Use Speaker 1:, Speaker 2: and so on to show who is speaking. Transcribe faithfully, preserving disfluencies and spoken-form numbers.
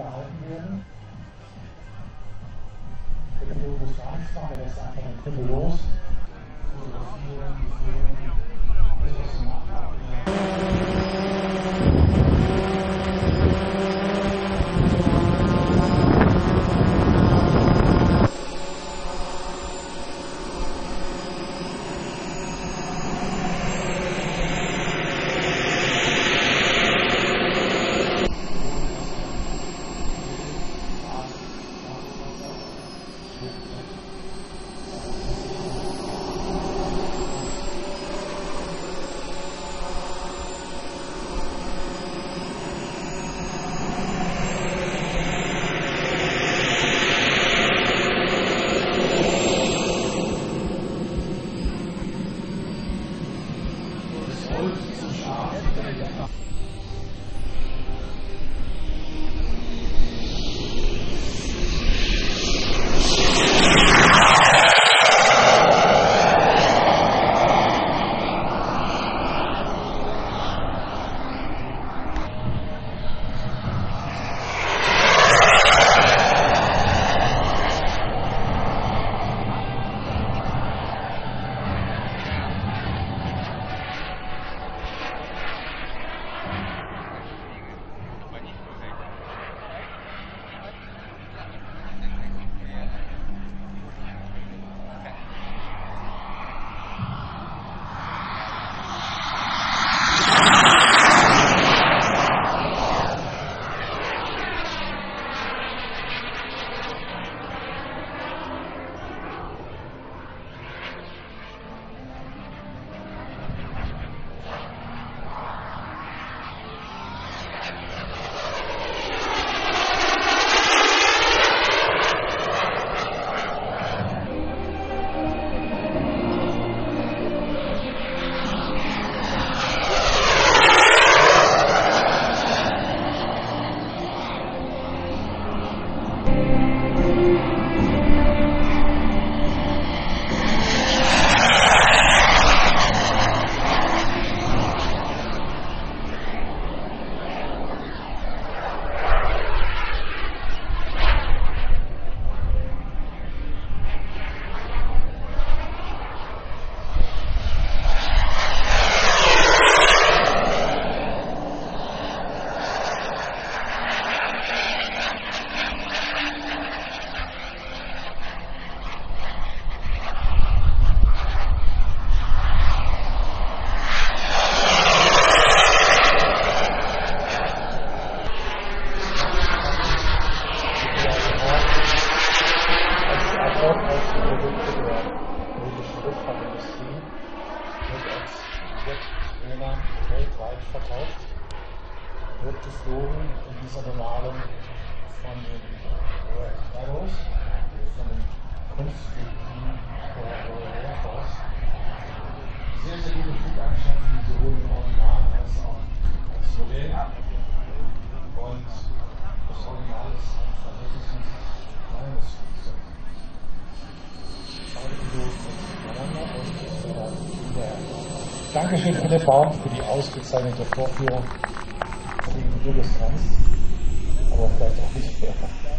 Speaker 1: gehalten werden. Der Kunde muss gar nichts machen, der lässt einfach den Kunde los. Fotografieren, filmen, das ist nachhaltig. Weltweit verkauft, wird geflogen in dieser Bemalung von den Red Arrows, von den Kunstflugzeugen der Air Force. Sehr, sehr gute Flugeigenschaften, sowohl im Original als auch als Modell. Und das Original ist ein verhältnismäßig kleines Flugzeug. Beide Piloten sind miteinander und der Dankeschön, Philipp Baum, für die ausgezeichnete Vorführung. Ich hoffe, du bist dran, aber vielleicht auch nicht mehr.